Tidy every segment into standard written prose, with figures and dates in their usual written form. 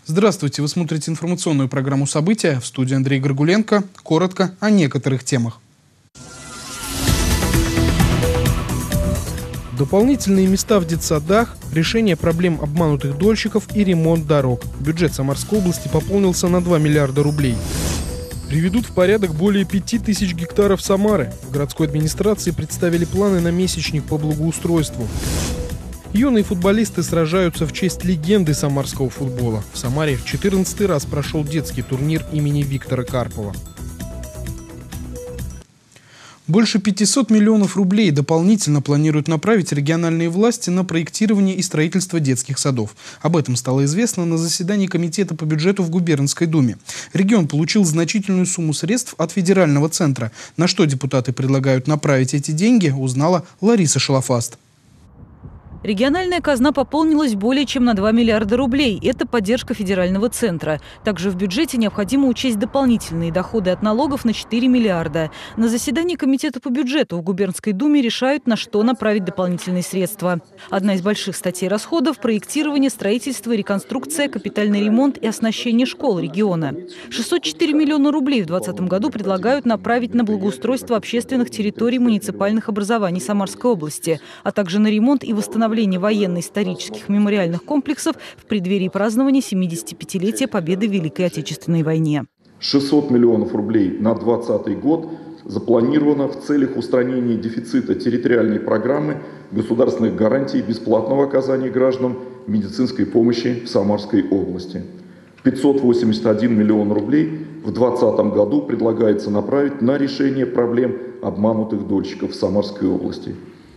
Здравствуйте, вы смотрите информационную программу «События». В студии Андрей Горгуленко. Коротко о некоторых темах. Дополнительные места в детсадах, решение проблем обманутых дольщиков и ремонт дорог. Бюджет Самарской области пополнился на 2 миллиарда рублей. Приведут в порядок более 5000 гектаров Самары. В городской администрации представили планы на месячник по благоустройству. Юные футболисты сражаются в честь легенды самарского футбола. В Самаре в 14-й раз прошел детский турнир имени Виктора Карпова. Больше 500 миллионов рублей дополнительно планируют направить региональные власти на проектирование и строительство детских садов. Об этом стало известно на заседании Комитета по бюджету в Губернской думе. Регион получил значительную сумму средств от федерального центра. На что депутаты предлагают направить эти деньги, узнала Лариса Шалафаст. Региональная казна пополнилась более чем на 2 миллиарда рублей. Это поддержка федерального центра. Также в бюджете необходимо учесть дополнительные доходы от налогов на 4 миллиарда. На заседании Комитета по бюджету в Губернской думе решают, на что направить дополнительные средства. Одна из больших статей расходов – проектирование, строительство, реконструкция, капитальный ремонт и оснащение школ региона. 604 миллиона рублей в 2020 году предлагают направить на благоустройство общественных территорий муниципальных образований Самарской области, а также на ремонт и восстановление военно-исторических мемориальных комплексов в преддверии празднования 75-летия Победы в Великой Отечественной войне. 600 миллионов рублей на 2020 год запланировано в целях устранения дефицита территориальной программы государственных гарантий бесплатного оказания гражданам медицинской помощи в Самарской области. 581 миллион рублей в 2020 году предлагается направить на решение проблем обманутых дольщиков в Самарской области.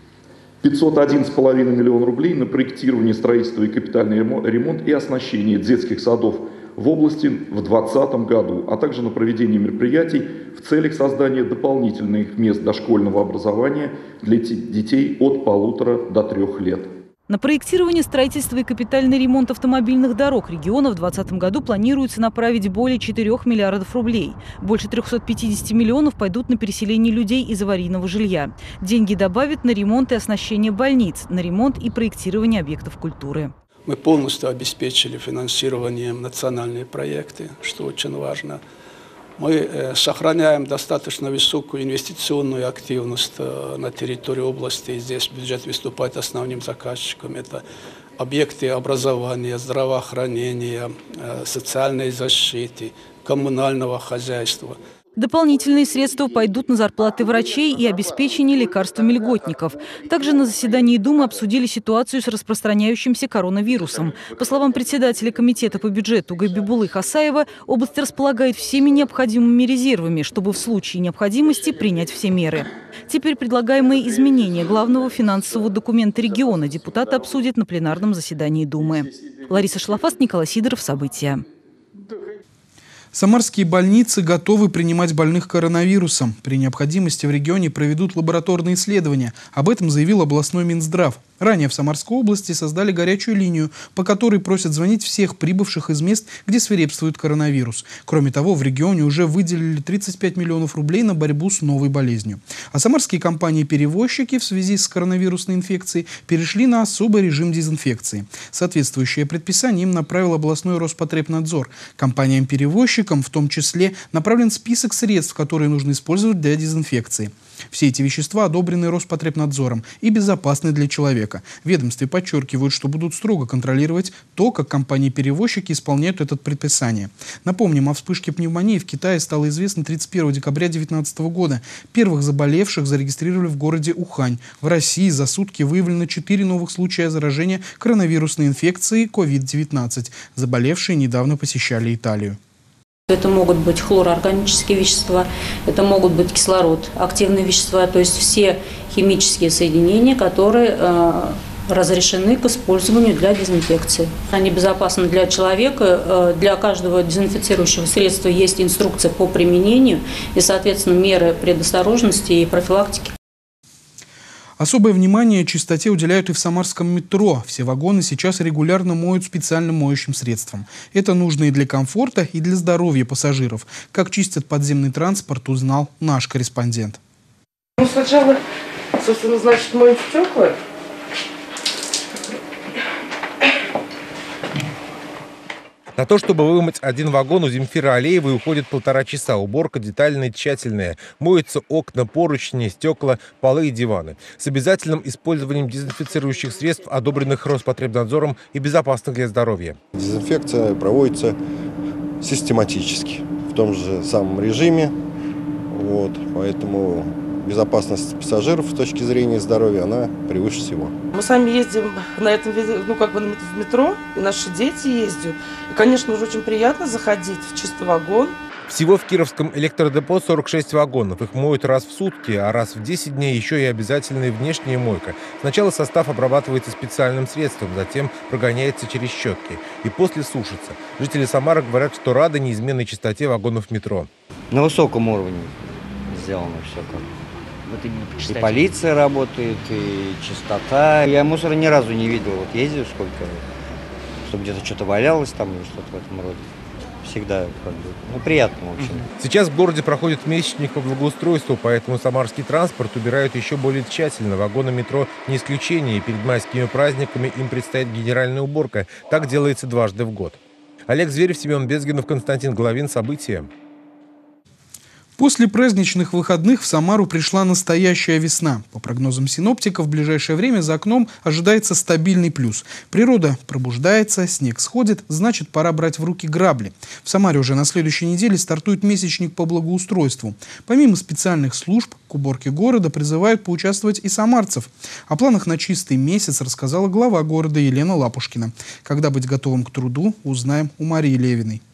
501,5 миллион рублей на проектирование, строительство и капитальный ремонт и оснащение детских садов в области в 2020 году, а также на проведение мероприятий в целях создания дополнительных мест дошкольного образования для детей от 1,5 до 3 лет. На проектирование, строительство и капитальный ремонт автомобильных дорог региона в 2020 году планируется направить более 4 миллиардов рублей. Больше 350 миллионов пойдут на переселение людей из аварийного жилья. Деньги добавят на ремонт и оснащение больниц, на ремонт и проектирование объектов культуры. Мы полностью обеспечили финансированием национальные проекты, что очень важно. Мы сохраняем достаточно высокую инвестиционную активность на территории области. Здесь бюджет выступает основным заказчиком. Это объекты образования, здравоохранения, социальной защиты, коммунального хозяйства. Дополнительные средства пойдут на зарплаты врачей и обеспечение лекарствами льготников. Также на заседании Думы обсудили ситуацию с распространяющимся коронавирусом. По словам председателя Комитета по бюджету Гайбибулы Хасаева, область располагает всеми необходимыми резервами, чтобы в случае необходимости принять все меры. Теперь предлагаемые изменения главного финансового документа региона депутаты обсудят на пленарном заседании Думы. Лариса Шалафаст, Николай Сидоров. События. Самарские больницы готовы принимать больных коронавирусом. При необходимости в регионе проведут лабораторные исследования. Об этом заявил областной Минздрав. Ранее в Самарской области создали горячую линию, по которой просят звонить всех прибывших из мест, где свирепствует коронавирус. Кроме того, в регионе уже выделили 35 миллионов рублей на борьбу с новой болезнью. А самарские компании-перевозчики в связи с коронавирусной инфекцией перешли на особый режим дезинфекции. Соответствующее предписание им направил областной Роспотребнадзор. Компаниям-перевозчикам в том числе направлен список средств, которые нужно использовать для дезинфекции. Все эти вещества одобрены Роспотребнадзором и безопасны для человека. В ведомстве подчеркивают, что будут строго контролировать то, как компании-перевозчики исполняют это предписание. Напомним, о вспышке пневмонии в Китае стало известно 31 декабря 2019 года. Первых заболевших зарегистрировали в городе Ухань. В России за сутки выявлено 4 новых случая заражения коронавирусной инфекцией COVID-19. Заболевшие недавно посещали Италию. Это могут быть хлороорганические вещества, это могут быть кислород, активные вещества, то есть все химические соединения, которые разрешены к использованию для дезинфекции. Они безопасны для человека, для каждого дезинфицирующего средства есть инструкция по применению и, соответственно, меры предосторожности и профилактики. Особое внимание чистоте уделяют и в самарском метро. Все вагоны сейчас регулярно моют специальным моющим средством. Это нужно и для комфорта, и для здоровья пассажиров. Как чистят подземный транспорт, узнал наш корреспондент. Сначала, собственно, значит, моем стекла. На то, чтобы вымыть один вагон, у Земфиры Алиевой уходит 1,5 часа. Уборка детальная и тщательная. Моются окна, поручни, стекла, полы и диваны. С обязательным использованием дезинфицирующих средств, одобренных Роспотребнадзором и безопасных для здоровья. Дезинфекция проводится систематически, в том же самом режиме. Поэтому безопасность пассажиров с точки зрения здоровья, она превыше всего. Мы сами ездим на этом, в метро, и наши дети ездят. И, конечно, уже очень приятно заходить в чистый вагон. Всего в Кировском электродепо 46 вагонов. Их моют раз в сутки, а раз в 10 дней еще и обязательная внешняя мойка. Сначала состав обрабатывается специальным средством, затем прогоняется через щетки и после сушится. Жители Самары говорят, что рады неизменной чистоте вагонов метро. На высоком уровне сделано все как. И полиция работает, и чистота. Я мусора ни разу не видел. Ездил сколько, чтобы где-то что-то валялось там или что-то в этом роде. Всегда приятно, в общем. Сейчас в городе проходит месячник по благоустройству, поэтому самарский транспорт убирают еще более тщательно. Вагоны метро не исключение, и перед майскими праздниками им предстоит генеральная уборка. Так делается дважды в год. Олег Зверев, Семен Безгинов, Константин Головин. События. После праздничных выходных в Самару пришла настоящая весна. По прогнозам синоптиков, в ближайшее время за окном ожидается стабильный плюс. Природа пробуждается, снег сходит, значит, пора брать в руки грабли. В Самаре уже на следующей неделе стартует месячник по благоустройству. Помимо специальных служб, к уборке города призывают поучаствовать и самарцев. О планах на чистый месяц рассказала глава города Елена Лапушкина. Когда быть готовым к труду, узнаем у Марии Левиной.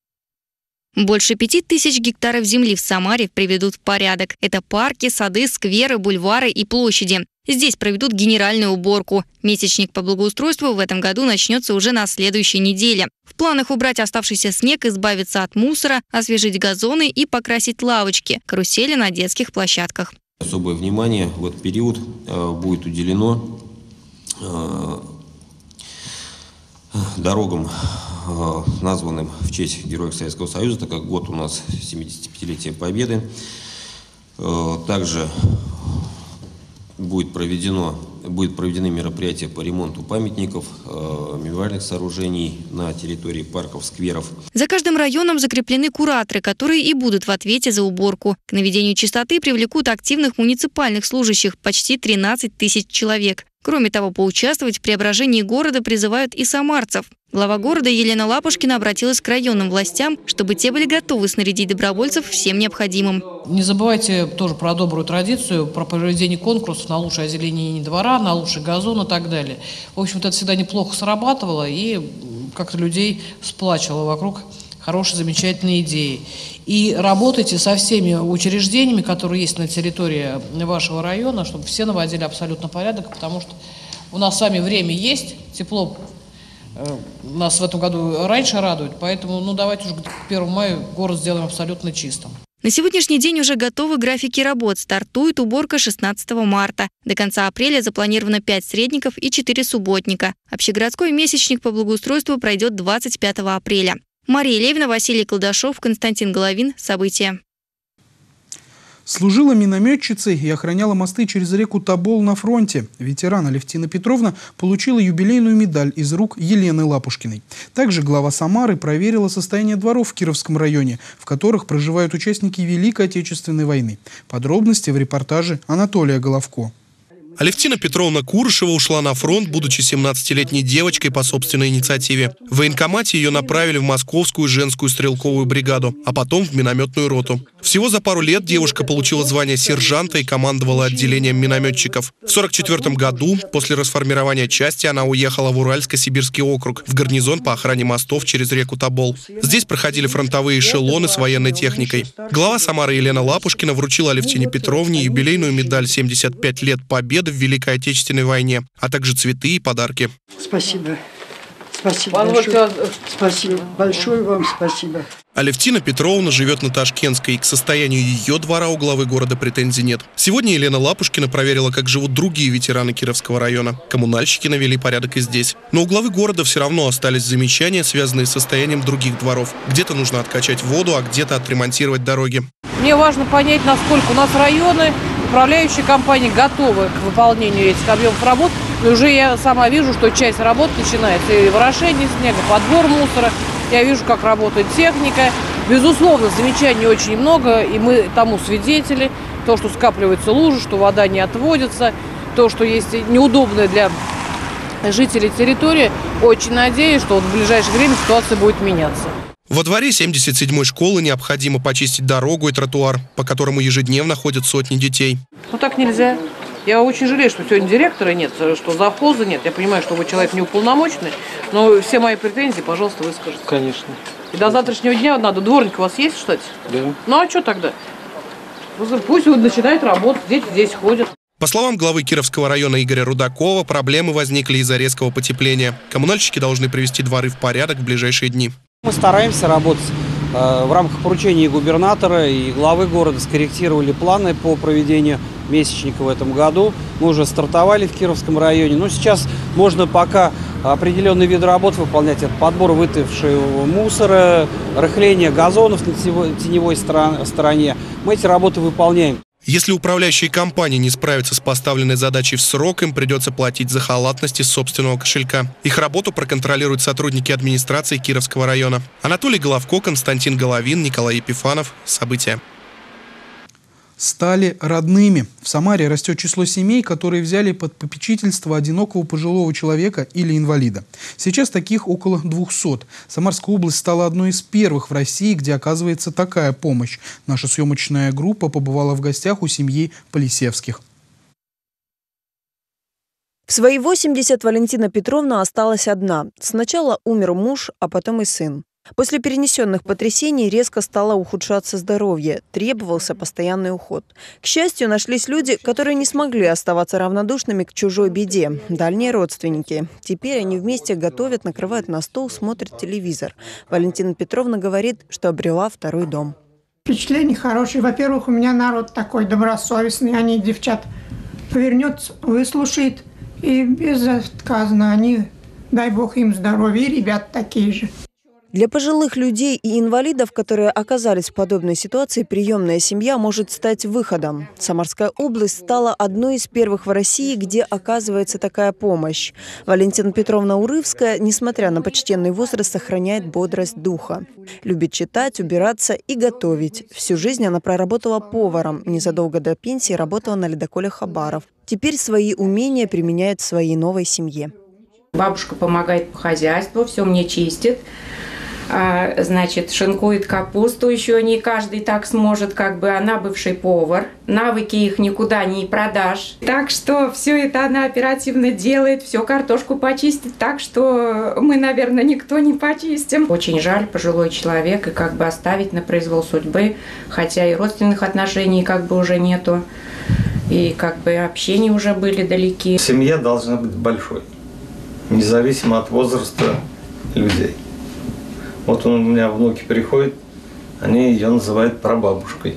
Больше 5000 гектаров земли в Самаре приведут в порядок. Это парки, сады, скверы, бульвары и площади. Здесь проведут генеральную уборку. Месячник по благоустройству в этом году начнется уже на следующей неделе. В планах убрать оставшийся снег, избавиться от мусора, освежить газоны и покрасить лавочки, карусели на детских площадках. Особое внимание в этот период будет уделено дорогам, названным в честь Героев Советского Союза, так как год у нас 75-летие Победы. Также будут проведены мероприятия по ремонту памятников, мемориальных сооружений на территории парков, скверов. За каждым районом закреплены кураторы, которые и будут в ответе за уборку. К наведению чистоты привлекут активных муниципальных служащих, почти 13 тысяч человек. Кроме того, поучаствовать в преображении города призывают и самарцев. Глава города Елена Лапушкина обратилась к районным властям, чтобы те были готовы снарядить добровольцев всем необходимым. Не забывайте тоже про добрую традицию, про проведение конкурсов на лучшее озеленение двора, на лучший газон и так далее. В общем-то, это всегда неплохо срабатывало и как-то людей сплачивало вокруг хорошей, замечательной идеи. И работайте со всеми учреждениями, которые есть на территории вашего района, чтобы все наводили абсолютно порядок, потому что у нас с вами время есть, тепло нас в этом году раньше радует, поэтому давайте уже к 1 мая город сделаем абсолютно чистым. На сегодняшний день уже готовы графики работ. Стартует уборка 16 марта. До конца апреля запланировано 5 средников и 4 субботника. Общегородской месячник по благоустройству пройдет 25 апреля. Мария Левина, Василий Колдашов, Константин Головин. События. Служила минометчицей и охраняла мосты через реку Тобол на фронте. Ветеран Алевтина Петровна получила юбилейную медаль из рук Елены Лапушкиной. Также глава Самары проверила состояние дворов в Кировском районе, в которых проживают участники Великой Отечественной войны. Подробности в репортаже Анатолия Головко. Алевтина Петровна Курышева ушла на фронт, будучи 17-летней девочкой по собственной инициативе. В военкомате ее направили в Московскую женскую стрелковую бригаду, а потом в минометную роту. Всего за пару лет девушка получила звание сержанта и командовала отделением минометчиков. В 1944 году, после расформирования части, она уехала в Уральско-Сибирский округ, в гарнизон по охране мостов через реку Тобол. Здесь проходили фронтовые эшелоны с военной техникой. Глава Самары Елена Лапушкина вручила Алевтине Петровне юбилейную медаль «75 лет Победы в Великой Отечественной войне», а также цветы и подарки. Спасибо. Спасибо большое. Спасибо. Большое вам спасибо. Алевтина Петровна живет на Ташкентской, и к состоянию ее двора у главы города претензий нет. Сегодня Елена Лапушкина проверила, как живут другие ветераны Кировского района. Коммунальщики навели порядок и здесь. Но у главы города все равно остались замечания, связанные с состоянием других дворов. Где-то нужно откачать воду, а где-то отремонтировать дороги. Мне важно понять, насколько у нас районы, управляющие компании готовы к выполнению этих объемов работ. И уже я сама вижу, что часть работ начинается и ворошение снега, подбор мусора. я вижу, как работает техника. Безусловно, замечаний очень много, и мы тому свидетели. То, что скапливается лужа, что вода не отводится, то, что есть неудобная для жителей территории. Очень надеюсь, что в ближайшее время ситуация будет меняться. Во дворе 77-й школы необходимо почистить дорогу и тротуар, по которому ежедневно ходят сотни детей. Ну так нельзя. Я очень жалею, что сегодня директора нет, что завхоза нет. Я понимаю, что вы человек неуполномоченный, но все мои претензии, пожалуйста, выскажите. Конечно. И до завтрашнего дня надо. Дворник у вас есть, кстати? Да. Ну а что тогда? Пусть начинает работать, дети здесь ходят. По словам главы Кировского района Игоря Рудакова, проблемы возникли из-за резкого потепления. Коммунальщики должны привести дворы в порядок в ближайшие дни. Мы стараемся работать в рамках поручений губернатора и главы города. Скорректировали планы по проведению месячника в этом году. Мы уже стартовали в Кировском районе. Но сейчас можно пока определенные виды работ выполнять. Это подбор вытаившего мусора, рыхление газонов на теневой стороне. Мы эти работы выполняем. Если управляющие компании не справятся с поставленной задачей в срок, им придется платить за халатность из собственного кошелька. Их работу проконтролируют сотрудники администрации Кировского района. Анатолий Головко, Константин Головин, Николай Епифанов. События. Стали родными. В Самаре растет число семей, которые взяли под попечительство одинокого пожилого человека или инвалида. Сейчас таких около 200. Самарская область стала одной из первых в России, где оказывается такая помощь. Наша съемочная группа побывала в гостях у семьи Полисевских. В свои 80 Валентина Петровна осталась одна. Сначала умер муж, а потом и сын. После перенесенных потрясений резко стало ухудшаться здоровье, требовался постоянный уход. К счастью, нашлись люди, которые не смогли оставаться равнодушными к чужой беде. Дальние родственники. Теперь они вместе готовят, накрывают на стол, смотрят телевизор. Валентина Петровна говорит, что обрела второй дом. Впечатление хорошее. Во-первых, у меня народ такой добросовестный. Они, девчат, повернется, выслушает. И безотказно они, дай бог им здоровья, и ребят такие же. Для пожилых людей и инвалидов, которые оказались в подобной ситуации, приемная семья может стать выходом. Самарская область стала одной из первых в России, где оказывается такая помощь. Валентина Петровна Урывская, несмотря на почтенный возраст, сохраняет бодрость духа. Любит читать, убираться и готовить. Всю жизнь она проработала поваром. Незадолго до пенсии работала на ледоколе «Хабаров». Теперь свои умения применяет в своей новой семье. Бабушка помогает по хозяйству, все мне чистит. Значит, шинкует капусту, еще не каждый так сможет, как бы она бывший повар. Навыки их никуда не продашь. Так что все это она оперативно делает, все картошку почистит, так что мы, наверное, никто не почистим. Очень жаль, пожилой человек, и как бы оставить на произвол судьбы, хотя и родственных отношений как бы уже нету, и как бы общения уже были далеки. Семья должна быть большой, независимо от возраста людей. Вот у меня внуки приходят, они ее называют прабабушкой.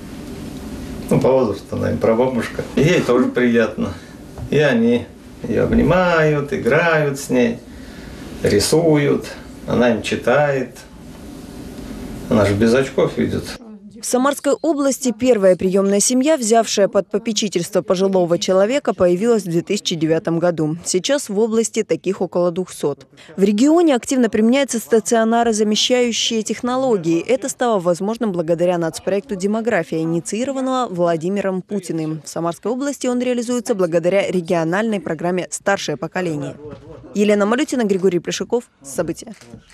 Ну, по возрасту она им прабабушка. И ей тоже приятно. И они ее обнимают, играют с ней, рисуют, она им читает. Она же без очков видит. В Самарской области первая приемная семья, взявшая под попечительство пожилого человека, появилась в 2009 году. Сейчас в области таких около 200. В регионе активно применяются стационары-замещающие технологии. Это стало возможным благодаря нацпроекту «Демография», инициированного Владимиром Путиным. В Самарской области он реализуется благодаря региональной программе «Старшее поколение». Елена Малютина, Григорий Плешаков. События.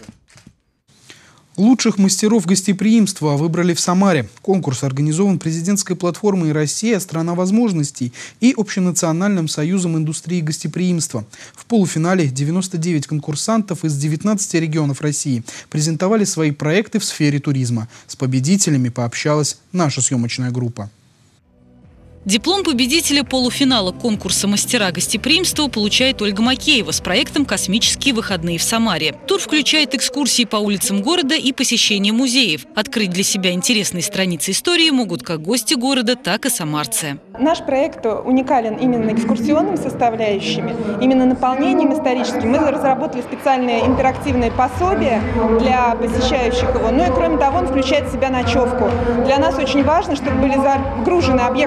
Лучших мастеров гостеприимства выбрали в Самаре. Конкурс организован президентской платформой «Россия. Страна возможностей» и Общенациональным союзом индустрии гостеприимства. В полуфинале 99 конкурсантов из 19 регионов России презентовали свои проекты в сфере туризма. С победителями пообщалась наша съемочная группа. Диплом победителя полуфинала конкурса «Мастера гостеприимства» получает Ольга Макеева с проектом «Космические выходные в Самаре». Тур включает экскурсии по улицам города и посещение музеев. Открыть для себя интересные страницы истории могут как гости города, так и самарцы. Наш проект уникален именно экскурсионными составляющими, именно наполнением историческим. Мы разработали специальное интерактивное пособие для посещающих его. Ну и кроме того, он включает в себя ночевку. Для нас очень важно, чтобы были загружены объекты размещения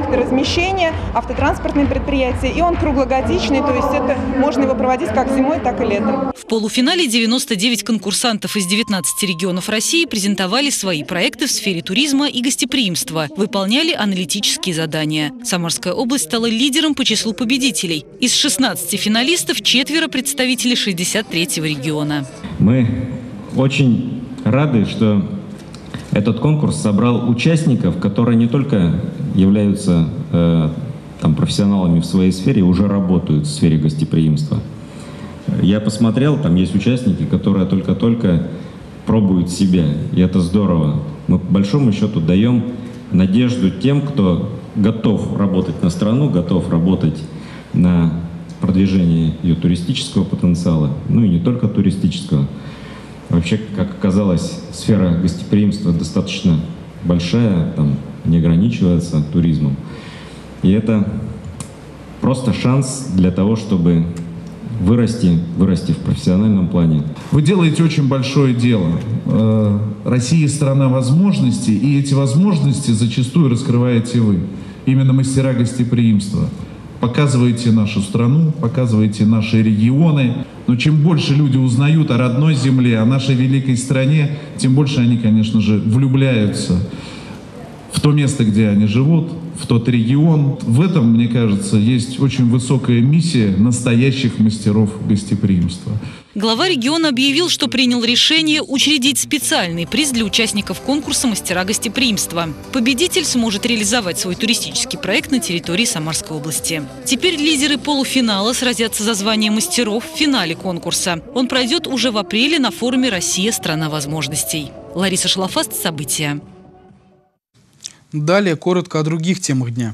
размещения, автотранспортные предприятия, и он круглогодичный, то есть это можно его проводить как зимой, так и летом. В полуфинале 99 конкурсантов из 19 регионов России презентовали свои проекты в сфере туризма и гостеприимства, выполняли аналитические задания. Самарская область стала лидером по числу победителей. Из 16 финалистов 4 представители 63-го региона. Мы очень рады, что этот конкурс собрал участников, которые не только являются профессионалами в своей сфере, уже работают в сфере гостеприимства. Я посмотрел, там есть участники, которые только-только пробуют себя, и это здорово. Мы по большому счету даем надежду тем, кто готов работать на страну, готов работать на продвижение ее туристического потенциала, ну и не только туристического. Вообще, как оказалось, сфера гостеприимства достаточно большая, там не ограничивается туризмом. И это просто шанс для того, чтобы вырасти в профессиональном плане. Вы делаете очень большое дело. Россия – страна возможностей, и эти возможности зачастую раскрываете вы. Именно мастера гостеприимства. Показываете нашу страну, показываете наши регионы. Но чем больше люди узнают о родной земле, о нашей великой стране, тем больше они, конечно же, влюбляются в то место, где они живут, в тот регион. В этом, мне кажется, есть очень высокая миссия настоящих мастеров гостеприимства. Глава региона объявил, что принял решение учредить специальный приз для участников конкурса «Мастера гостеприимства». Победитель сможет реализовать свой туристический проект на территории Самарской области. Теперь лидеры полуфинала сразятся за звание мастеров в финале конкурса. Он пройдет уже в апреле на форуме «Россия – страна возможностей». Лариса Шлафаст, события. Далее коротко о других темах дня.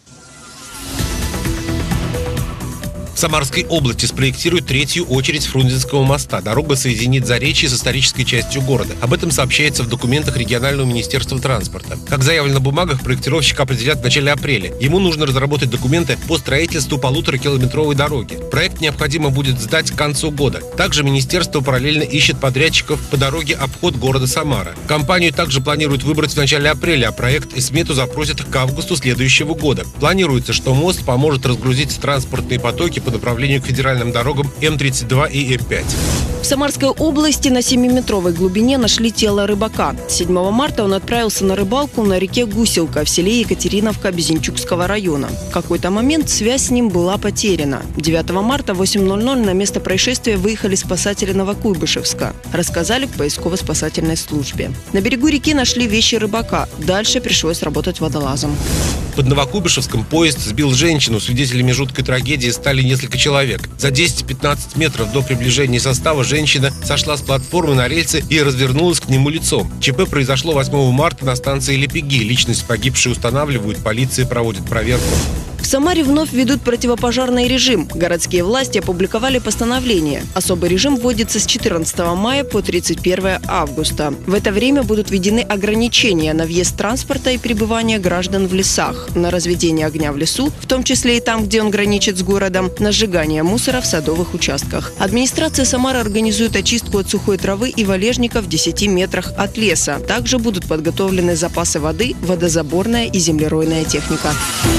В Самарской области спроектируют третью очередь Фрунзенского моста. Дорога соединит Заречье с исторической частью города. Об этом сообщается в документах регионального министерства транспорта. Как заявлено в бумагах, проектировщик определят в начале апреля. Ему нужно разработать документы по строительству 1,5-километровой дороги. Проект необходимо будет сдать к концу года. Также министерство параллельно ищет подрядчиков по дороге обход города Самара. Компанию также планируют выбрать в начале апреля, а проект и смету запросят к августу следующего года. Планируется, что мост поможет разгрузить транспортные потоки по направлению к федеральным дорогам М-32 и М-5. В Самарской области на 7-метровой глубине нашли тело рыбака. 7 марта он отправился на рыбалку на реке Гуселка в селе Екатериновка Безенчукского района. В какой-то момент связь с ним была потеряна. 9 марта в 8:00 на место происшествия выехали спасатели Новокуйбышевска. Рассказали в поисково-спасательной службе. На берегу реки нашли вещи рыбака. Дальше пришлось работать водолазом. Под Новокуйбышевском поезд сбил женщину. Свидетелями жуткой трагедии стали несколько человек. За 10-15 метров до приближения состава женщина сошла с платформы на рельсы и развернулась к нему лицом. ЧП произошло 8 марта на станции Лепеги. Личность погибшей устанавливают, полиция проводит проверку. В Самаре вновь ведут противопожарный режим. Городские власти опубликовали постановление. Особый режим вводится с 14 мая по 31 августа. В это время будут введены ограничения на въезд транспорта и пребывание граждан в лесах, на разведение огня в лесу, в том числе и там, где он граничит с городом, на сжигание мусора в садовых участках. Администрация Самары организует очистку от сухой травы и валежника в 10 метрах от леса. Также будут подготовлены запасы воды, водозаборная и землеройная техника.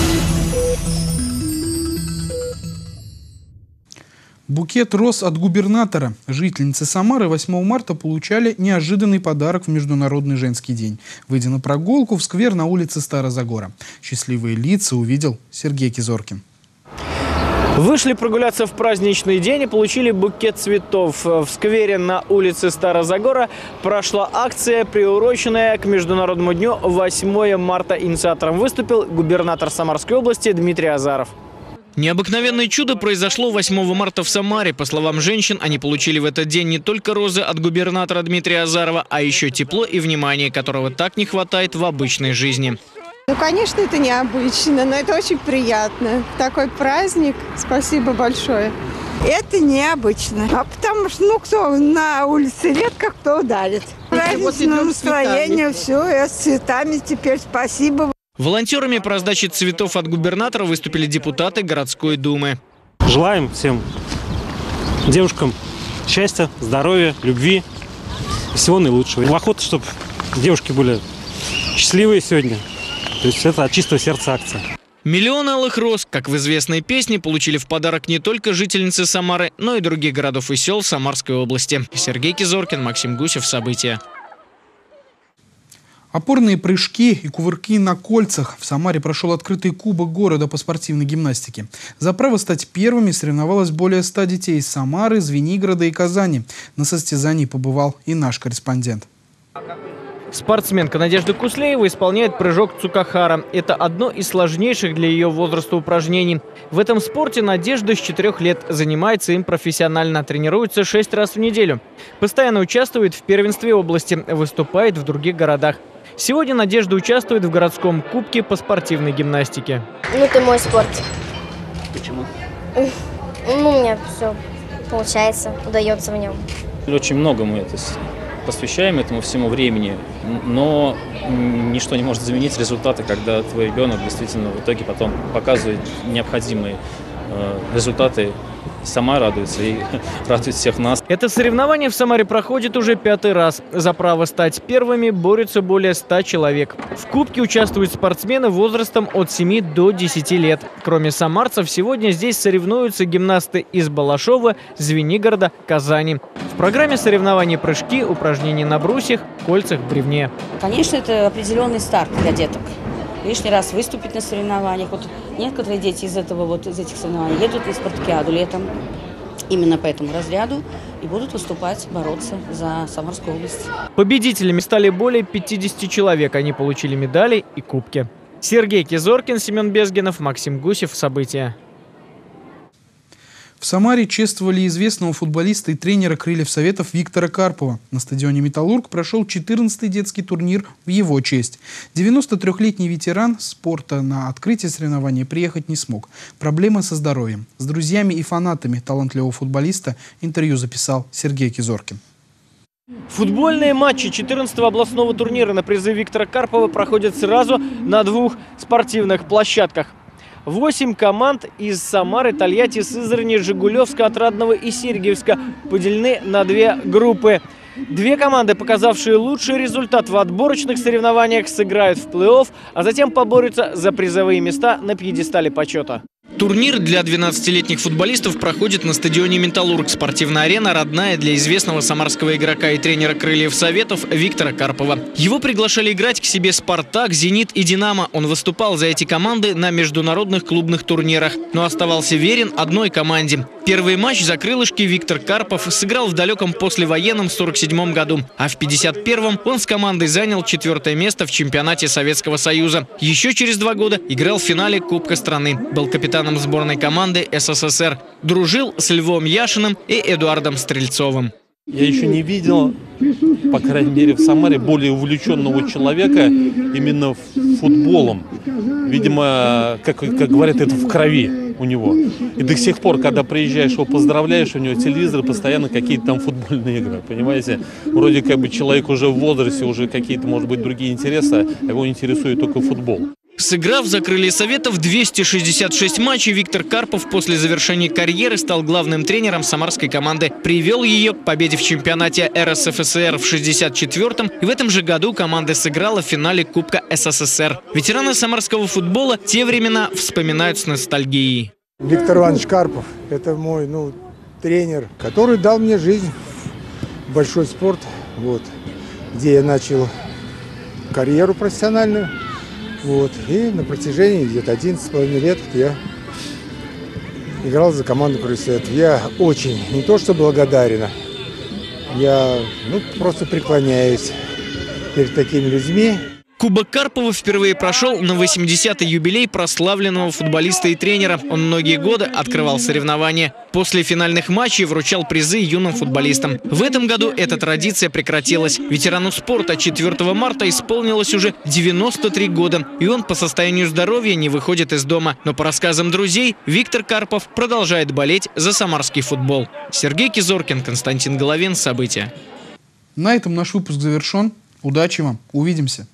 Букет роз от губернатора. Жительницы Самары 8 марта получали неожиданный подарок в Международный женский день. Выйдя на прогулку в сквер на улице Старозагора. Счастливые лица увидел Сергей Кизоркин. Вышли прогуляться в праздничный день и получили букет цветов. В сквере на улице Старозагора прошла акция, приуроченная к Международному дню 8 марта. Инициатором выступил губернатор Самарской области Дмитрий Азаров. Необыкновенное чудо произошло 8 марта в Самаре. По словам женщин, они получили в этот день не только розы от губернатора Дмитрия Азарова, а еще тепло и внимание, которого так не хватает в обычной жизни. Ну, конечно, это необычно, но это очень приятно. Такой праздник. Спасибо большое. Это необычно. А потому что, кто на улице редко кто дарит. Праздничное настроение, все, с цветами теперь спасибо. Волонтерами по раздаче цветов от губернатора выступили депутаты городской думы. Желаем всем девушкам счастья, здоровья, любви, всего наилучшего. Охота, чтобы девушки были счастливые сегодня. То есть это от чистого сердца акция. Миллион алых роз, как в известной песне, получили в подарок не только жительницы Самары, но и других городов и сел Самарской области. Сергей Кизоркин, Максим Гусев. События. Опорные прыжки и кувырки на кольцах. В Самаре прошел открытый кубок города по спортивной гимнастике. За право стать первыми соревновалось более 100 детей из Самары, Звенигорода и Казани. На состязании побывал и наш корреспондент. Спортсменка Надежда Куслеева исполняет прыжок Цукахара. Это одно из сложнейших для ее возраста упражнений. В этом спорте Надежда с 4 лет занимается им профессионально, тренируется 6 раз в неделю. Постоянно участвует в первенстве области, выступает в других городах. Сегодня Надежда участвует в городском кубке по спортивной гимнастике. Это мой спорт. Почему? У меня все получается, удается в нем. Очень много мы посвящаем этому всему времени, но ничто не может заменить результаты, когда твой ребенок действительно в итоге потом показывает необходимые результаты. Сама радуется и радует всех нас. Это соревнование в Самаре проходит уже 5-й раз. За право стать первыми борются более 100 человек. В кубке участвуют спортсмены возрастом от 7 до 10 лет. Кроме самарцев, сегодня здесь соревнуются гимнасты из Балашова, Звенигорода, Казани. В программе соревнований прыжки, упражнения на брусьях, кольцах, бревне. Конечно, это определенный старт для деток. Лишний раз выступить на соревнованиях. Вот некоторые дети из этих соревнований едут на спартакиаду летом именно по этому разряду и будут выступать, бороться за Самарскую область. Победителями стали более 50 человек. Они получили медали и кубки. Сергей Кизоркин, Семен Безгинов, Максим Гусев. События. В Самаре чествовали известного футболиста и тренера крыльев Советов Виктора Карпова. На стадионе «Металлург» прошел 14-й детский турнир в его честь. 93-летний ветеран спорта на открытие соревнований приехать не смог. Проблемы со здоровьем. С друзьями и фанатами талантливого футболиста интервью записал Сергей Кизоркин. Футбольные матчи 14-го областного турнира на призыв Виктора Карпова проходят сразу на 2 спортивных площадках. 8 команд из Самары, Тольятти, Сызрани, Жигулевска, Отрадного и Сергиевска поделены на 2 группы. 2 команды, показавшие лучший результат в отборочных соревнованиях, сыграют в плей-офф, а затем поборются за призовые места на пьедестале почета. Турнир для 12-летних футболистов проходит на стадионе «Металлург». Спортивная арена родная для известного самарского игрока и тренера крыльев Советов Виктора Карпова. Его приглашали играть к себе «Спартак», «Зенит» и «Динамо». Он выступал за эти команды на международных клубных турнирах, но оставался верен одной команде. Первый матч за крылышки Виктор Карпов сыграл в далеком послевоенном 1947 году, а в 1951 он с командой занял 4-е место в чемпионате Советского Союза. Еще через 2 года играл в финале Кубка страны. Был капитаном сборной команды СССР. Дружил с Львом Яшиным и Эдуардом Стрельцовым. Я еще не видел, по крайней мере в Самаре, более увлеченного человека именно футболом. Видимо, как говорят, это в крови у него. И до сих пор, когда приезжаешь, его поздравляешь, у него телевизор, постоянно какие-то там футбольные игры. Понимаете? Вроде как бы человек уже в возрасте, уже какие-то, может быть, другие интересы, а его интересует только футбол. Сыграв за крылья Советов 266 матчей, Виктор Карпов после завершения карьеры стал главным тренером самарской команды. Привел ее к победе в чемпионате РСФСР в 1964-м. И в этом же году команда сыграла в финале Кубка СССР. Ветераны самарского футбола те времена вспоминают с ностальгией. Виктор Иванович Карпов – это мой тренер, который дал мне жизнь в большой спорт, где я начал карьеру профессиональную. И на протяжении где-то 11,5 лет я играл за команду крыльев Советов. Я очень, не то что благодарен, я просто преклоняюсь перед такими людьми. Кубок Карпова впервые прошел на 80-й юбилей прославленного футболиста и тренера. Он многие годы открывал соревнования. После финальных матчей вручал призы юным футболистам. В этом году эта традиция прекратилась. Ветерану спорта 4 марта исполнилось уже 93 года. И он по состоянию здоровья не выходит из дома. Но по рассказам друзей, Виктор Карпов продолжает болеть за самарский футбол. Сергей Кизоркин, Константин Головин. События. На этом наш выпуск завершен. Удачи вам. Увидимся.